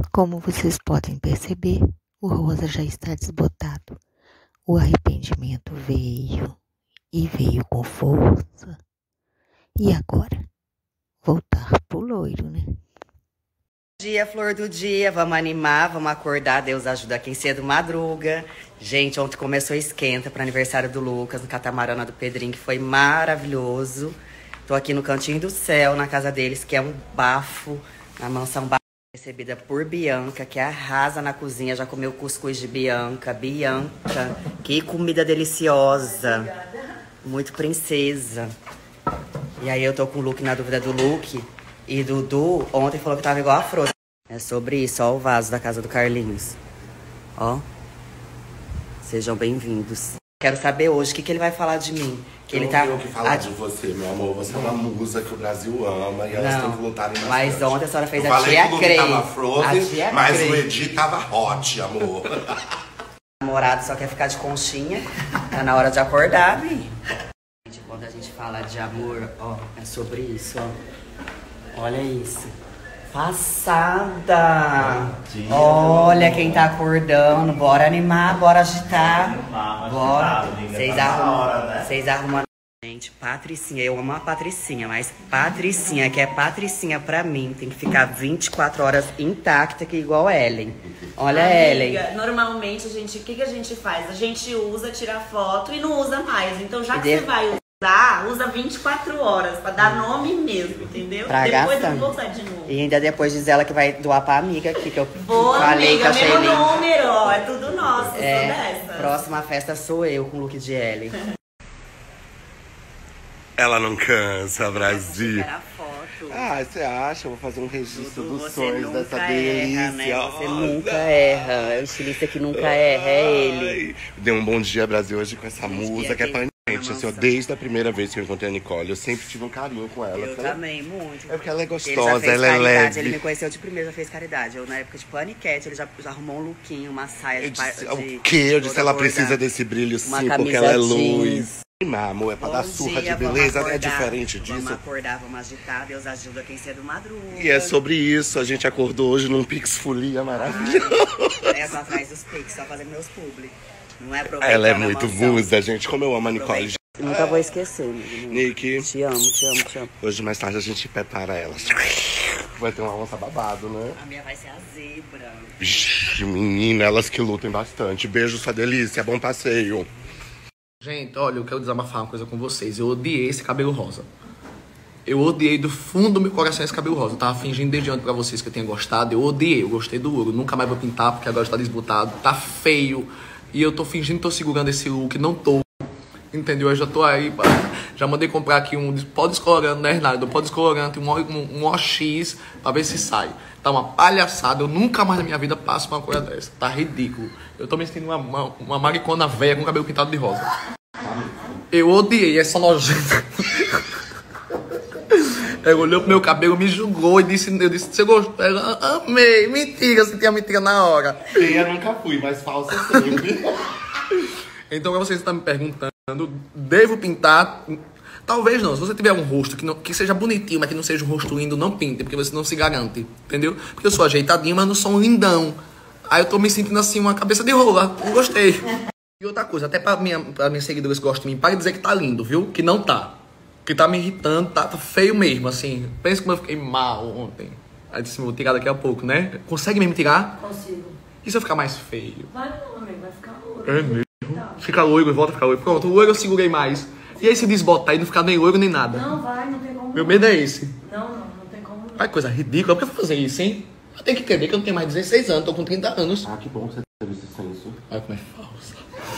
Como vocês podem perceber, o rosa já está desbotado. O arrependimento veio e veio com força. E agora? Voltar pro loiro, né? Dia, flor do dia, vamos animar, vamos acordar, Deus ajuda quem cedo madruga. Gente, ontem começou esquenta para aniversário do Lucas, no catamarana do Pedrinho, que foi maravilhoso. Tô aqui no Cantinho do Céu, na casa deles, que é um bafo, na mansão bafo, recebida por Bianca, que arrasa na cozinha, já comeu cuscuz de Bianca. Bianca, que comida deliciosa, muito princesa. E aí eu tô com o look na dúvida do look. E Dudu ontem falou que tava igual a Frozen. É sobre isso, ó, o vaso da casa do Carlinhos. Ó. Sejam bem-vindos. Quero saber hoje o que ele vai falar de mim. Que eu ele não tá. tenho o que falar de você, meu amor. Você é uma musa que o Brasil ama e elas têm que lutarem bastante. Mas ontem a senhora fez eu a tia Crei. Tava Frozen, mas Crei. o Edi tava hot, amor. O namorado só quer ficar de conchinha. Tá na hora de acordar, vi. Quando a gente fala de amor, ó, é sobre isso, ó. Olha isso. Passada! Olha quem tá acordando. Bora animar, bora agitar. Bora. Vocês arrumam. Gente, Patricinha, eu amo a Patricinha, mas Patricinha, que é Patricinha pra mim, tem que ficar 24 horas intacta, que igual a Ellen. Olha a Ellen. Normalmente, o que a gente faz? A gente usa, tira foto e não usa mais. Então, já que você vai usar, usa 24 horas, pra dar nome mesmo, entendeu? Pra depois gastar. eu vou usar de novo. E ainda depois diz ela que vai doar pra amiga aqui, que eu Boa, falei amiga, que achei mesmo lindo. número, ó, é tudo nosso, sou dessa. Próxima festa sou eu com o look de Ellen. Ela não cansa, Brasil. Era foto. Ah, você acha? Eu vou fazer um registro Dudu, dos você sonhos nunca dessa erra, delícia. né? Você nunca erra. É o estilista que nunca erra, é ele. Dei um bom dia, Brasil, hoje com essa musa que é pra gente. Assim, ó, desde a primeira vez que eu encontrei a Nicole, eu sempre tive um carinho com ela. Eu também, muito. É porque ela é Ele já gostosa, fez ela é caridade, leve. ele me conheceu de primeiro, já fez caridade. Eu, na época de paniquete, ele já arrumou um lookinho, uma saia Eu de disse, de o quê? Eu disse, toda ela bordada. precisa desse brilho sim, Uma porque camisa ela é jeans. luz. Amor, é pra dar surra de beleza, é diferente disso. Vamos acordar, vamos agitar, Deus ajuda quem cedo madruga. E é sobre isso, a gente acordou hoje num Pix Folia maravilhoso. É só atrás dos Pix, só fazendo meus publi. Não é aproveitar. Ela é muito musa, gente, como eu amo a Nicole. Nunca vou esquecer, menino. Nick, Te amo, te amo, te amo. hoje mais tarde a gente prepara ela. Vai ter uma onça babado, né? A minha vai ser a zebra. Vixe, menina, elas que lutem bastante. Beijo, sua delícia, bom passeio. Gente, olha, eu quero desabafar uma coisa com vocês. Eu odiei esse cabelo rosa. Eu odiei do fundo do meu coração esse cabelo rosa. Eu tava fingindo desde ontem pra vocês que eu tinha gostado. Eu odiei, eu gostei do ouro. Nunca mais vou pintar porque agora está desbotado. Tá feio. E eu tô fingindo que tô segurando esse look. Não tô. Entendeu? Eu já tô aí. Já mandei comprar aqui um pó descolorante, né, Renato? Pó descolorante, um OX pra ver se sai. Tá uma palhaçada. Eu nunca mais na minha vida passo uma coisa dessa. Tá ridículo. Eu tô me sentindo uma maricona velha com cabelo pintado de rosa. Eu odiei essa nojenta. Ela olhou pro meu cabelo, me julgou e disse, eu disse, você gostou? Ela, amei. Mentira, você tinha mentira na hora. Feia nunca fui, mas falsa sempre. Então, pra você que tá me perguntando, devo pintar? Talvez não. Se você tiver um rosto que seja bonitinho, mas que não seja um rosto lindo, não pinte, porque você não se garante, entendeu? Porque eu sou ajeitadinho, mas não sou um lindão. Aí eu tô me sentindo assim, uma cabeça de rola. Não gostei. E outra coisa, até pra minhas seguidoras que gostam de mim, para de dizer que tá lindo, viu? Que não tá. Que tá me irritando, tá feio mesmo, assim. Pensa como eu fiquei mal ontem. Aí disse, vou tirar daqui a pouco, né? Consegue mesmo tirar? Consigo. E se eu ficar mais feio? Vai não, amigo, vai ficar louro. É mesmo? Fica loiro, volta a ficar loiro. Pronto, o loiro eu segurei mais. E aí se desbotar e não ficar nem loiro nem nada? Não vai, não tem como. Meu medo é esse. Não tem como. Ai, coisa ridícula. Por que eu vou fazer isso, hein? Eu tenho que entender que eu não tenho mais 16 anos, tô com 30 anos. Ah, que bom que você teve esse senso. Olha como é falsa.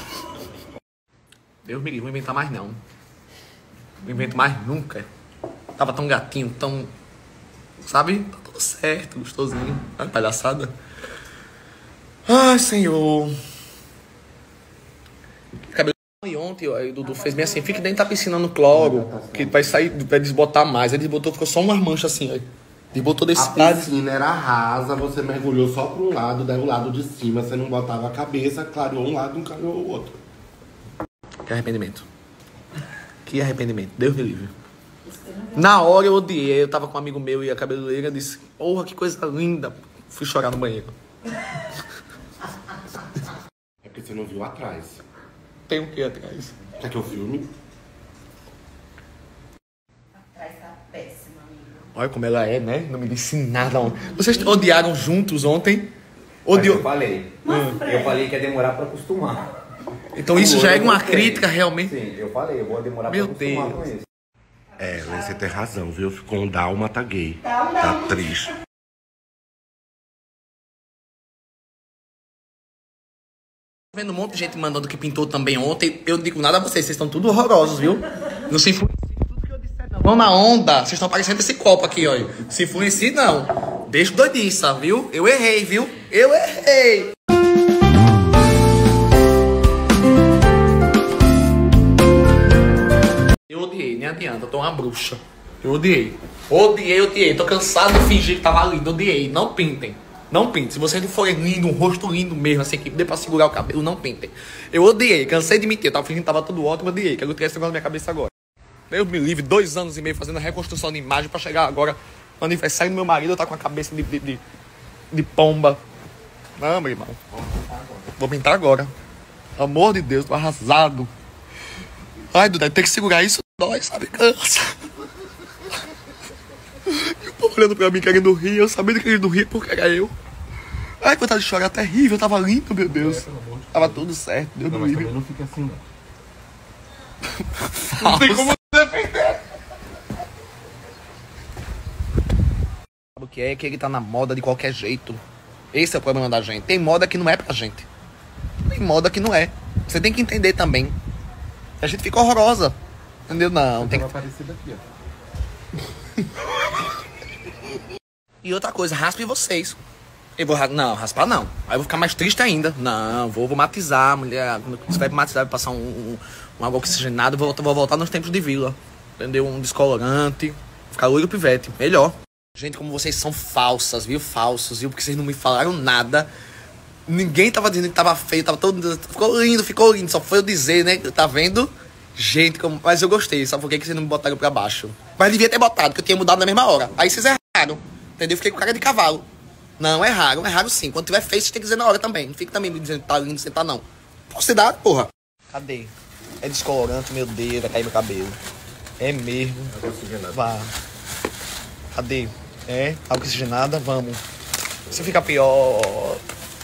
Deus me livre, não vou inventar mais não. Não invento mais nunca. Tava tão gatinho, tão... Sabe? Tá tudo certo, gostosinho. Olha que palhaçada. Ai, Senhor. Cabelo... E ontem, ó, o Dudu fez bem assim, fique dentro da piscina no cloro, que vai sair, vai desbotar mais. Ele desbotou, ficou só umas manchas assim, ó. Desbotou desse A lado. piscina era rasa, você mergulhou só para um lado, daí o lado de cima você não botava a cabeça, clareou um lado, não clareou o outro. Que arrependimento. Que arrependimento. Deus me livre. Na hora eu odiei. Eu tava com um amigo meu e a cabeleireira disse, porra, que coisa linda. Fui chorar no banheiro. É porque você não viu atrás. Tem o que atrás? Quer que eu filme? Atrás tá péssima, amigo. Olha como ela é, né? Não me disse nada ontem. Vocês odiaram juntos ontem? Odiou. Eu falei. Eu falei que ia demorar pra acostumar. Então isso já é uma crítica realmente. Sim, eu falei, eu vou demorar Meu pra acostumar Deus. com isso. É, você tem razão, viu? Ficou um dálmata gay. Tá Tá triste. Vendo um monte de gente mandando que pintou também ontem. Eu não digo nada a vocês estão tudo horrorosos, viu? Não se influencie em tudo que eu disser, não. Vão na onda. Vocês estão parecendo esse copo aqui, ó. Se influencie, não. Deixa doidiça, viu? Eu errei, viu? Eu errei. Eu odiei, nem adianta. Eu tô uma bruxa. Eu odiei. Odiei. Tô cansado de fingir que tava lindo. Odiei. Não pintem. Não pintem. Se vocês não forem lindo, um rosto lindo mesmo, assim, que dê pra segurar o cabelo, não pintem. Eu odiei. Cansei de mentir. Eu tava fingindo que tava tudo ótimo, odiei. Quero tirar esse negócio na minha cabeça agora. Deus me livre, 2 anos e meio fazendo a reconstrução de imagem pra chegar agora no aniversário do meu marido, eu tá com a cabeça de pomba. Não, meu irmão. Vou pintar agora. Amor de Deus, tô arrasado. Ai, Duda, tem que segurar isso, dói, sabe? Cansa. E o povo olhando pra mim querendo rir, eu sabendo que querendo rir porque era eu. Ai, vontade de chorar terrível, tava lindo, meu Deus. Tava tudo certo, Deus me livre. Não fica assim, não. Não tem como defender. Sabe o que é? Que ele tá na moda de qualquer jeito. Esse é o problema da gente. Tem moda que não é pra gente. Tem moda que não é. Você tem que entender também. A gente fica horrorosa. Entendeu? Não, tem que... Aparecido aqui, ó. E outra coisa, raspe vocês. Eu vou não, raspar não. Aí eu vou ficar mais triste ainda. Não, vou matizar, mulher. Quando você vai matizar, vai passar um água oxigenada, vou voltar nos tempos de vila. Entendeu? Um descolorante. Ficar loiro pivete. Melhor. Gente, como vocês são falsas, viu? Falsos, viu? Porque vocês não me falaram nada. Ninguém tava dizendo que tava feio, tava todo... Ficou lindo. Só foi eu dizer, né? Tá vendo? Gente, como... Mas eu gostei. Sabe por que vocês não me botaram pra baixo? Mas devia ter botado, porque eu tinha mudado na mesma hora. Aí vocês erraram. Entendeu? Fiquei com cara de cavalo. Não, é raro sim. Quando tiver feio, você tem que dizer na hora também. Não fica também me dizendo que tá lindo, você tá não. Falsidade, porra. Cadê? É descolorante, meu Deus, vai cair meu cabelo. É mesmo. Vá. Cadê? É, água oxigenada, vamos. Se ficar pior...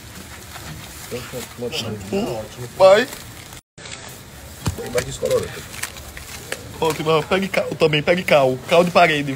Vai. Tem mais descolorante. Ótimo, pegue cal também, pegue cal. Cal de parede.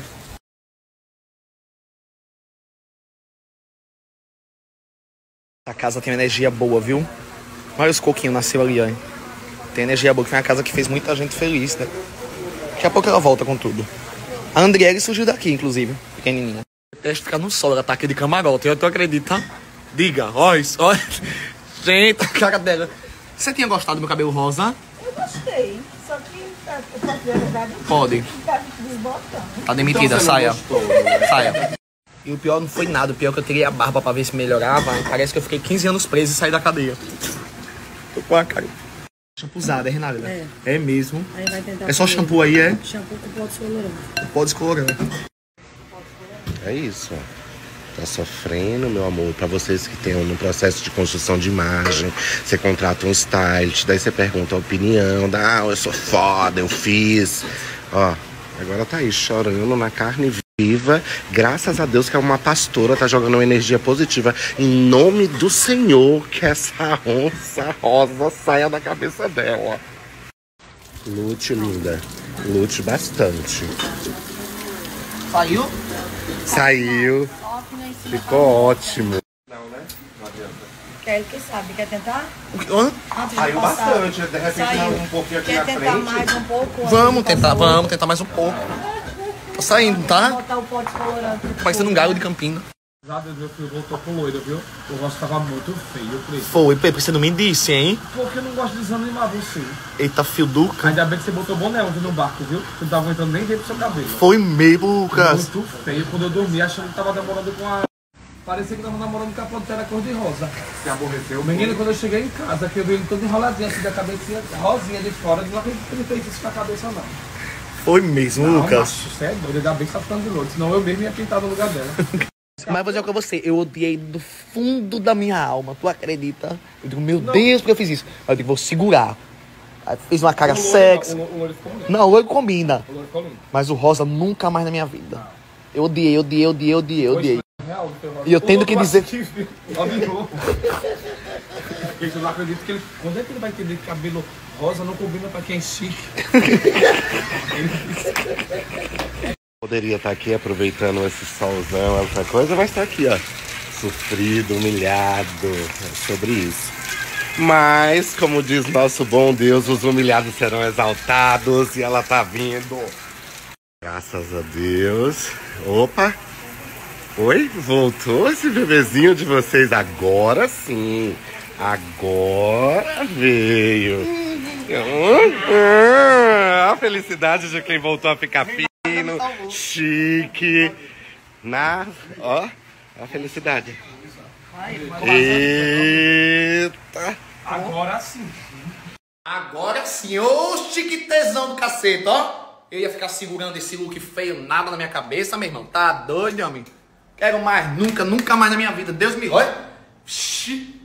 A casa tem uma energia boa, viu? Olha os coquinhos nasceu ali, ó. Tem energia boa, que foi uma casa que fez muita gente feliz, né? Daqui a pouco ela volta com tudo. A Andriele surgiu daqui, inclusive, pequenininha. Deixa ficar no sol, ela tá aqui de camarote, tu acredita? Diga, olha. Gente, a cara dela. Você tinha gostado do meu cabelo rosa? Eu gostei, só que eu posso ver a verdade. Pode. Tá desbotando. Tá demitida, saia. Saia. E o pior não foi nada, o pior é que eu tirei a barba pra ver se melhorava. Parece que eu fiquei 15 anos preso e saí da cadeia. Tô com a cara shampuzada, é, Renata? É mesmo. Aí vai tentar É só shampoo aí, é? shampoo com pó descolorante. Pó descolorante. É isso, ó. Tá sofrendo, meu amor. Pra vocês que estão no processo de construção de imagem, você contrata um stylist, daí você pergunta a opinião, eu sou foda, eu fiz. Ó, agora tá aí chorando na carne viva. Graças a Deus que é uma pastora, tá jogando uma energia positiva. Em nome do Senhor, que essa onça rosa saia da cabeça dela. Lute, linda. Lute bastante. Saiu? Saiu. Ficou ótimo. Quer que sabe? Quer tentar? Hã? Antes de Saiu passar? bastante. De repente, Saiu. um pouquinho aqui Quer na tentar frente. mais um pouco? Vamos tentar mais um pouco. Tá saindo, tá? Botar o pó descolorante. Parecendo um galo de Campina. Meu filho voltou com loira, viu? O rosto tava muito feio, preto. Foi, Pepe, você não me disse, hein? Porque eu não gosto de desanimar você. Eita, fio Duca. Ainda bem que você botou boné ontem no barco, viu? Você não tava aguentando nem ver pro seu cabelo. Foi mesmo, Lucas. Muito feio. Quando eu dormi, achando que tava namorando com a... Parecia que tava namorando com a pantera cor-de-rosa. Se aborreceu. Menino, quando eu cheguei em casa, que eu vi ele todo enroladinho assim da cabecinha, rosinha de fora, não acredito que ele fez isso com a cabeça, não. Foi mesmo, Não, Lucas. macho, você é doido, ainda bem que tá ficando de loiro, senão eu mesmo ia pintar no lugar dela. Mas vou dizer o que você, eu odiei do fundo da minha alma, tu acredita? Eu digo, meu Deus, por que eu fiz isso? Aí eu digo, vou segurar. Aí fiz uma cara sexy. O loiro ficou lindo. Não, o loiro combina. O loiro ficou lindo. Mas o rosa nunca mais na minha vida. Eu odiei. Real, E eu tendo que dizer... Eu não acredito que ele... Quando é que ele vai entender que cabelo rosa não combina pra quem é chique? Poderia estar aqui aproveitando esse solzão, essa coisa, mas tá aqui, ó. Sofrido, humilhado. É sobre isso. Mas, como diz nosso bom Deus, os humilhados serão exaltados. E ela tá vindo. Graças a Deus. Opa! Oi? Voltou esse bebezinho de vocês? Agora sim. Agora veio. A felicidade de quem voltou a ficar fino, chique. Ó, a felicidade. Eita. Agora sim. Agora sim, ô chiquitezão do cacete, ó. Eu ia ficar segurando esse look feio, nada na minha cabeça, meu irmão. Tá doido, homem? Quero mais, nunca mais na minha vida. Deus me olha.